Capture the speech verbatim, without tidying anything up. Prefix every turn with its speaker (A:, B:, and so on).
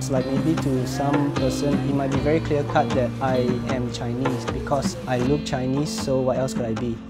A: because like maybe to some person it might be very clear cut that I am Chinese because I look Chinese, so what else could I be?